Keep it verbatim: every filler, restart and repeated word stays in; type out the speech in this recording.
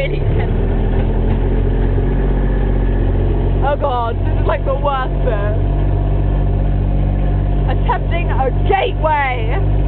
really tense. Oh god, this is like the worst bit. Attempting a gateway!